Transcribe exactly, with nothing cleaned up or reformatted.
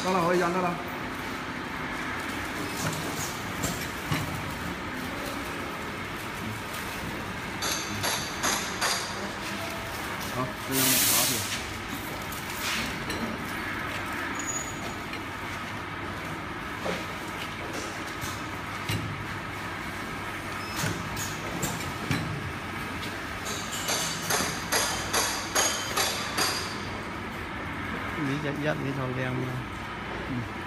得了，可以扔得啦。好，这样拿去。 Mỹ dắt dắt Mỹ thầu đen.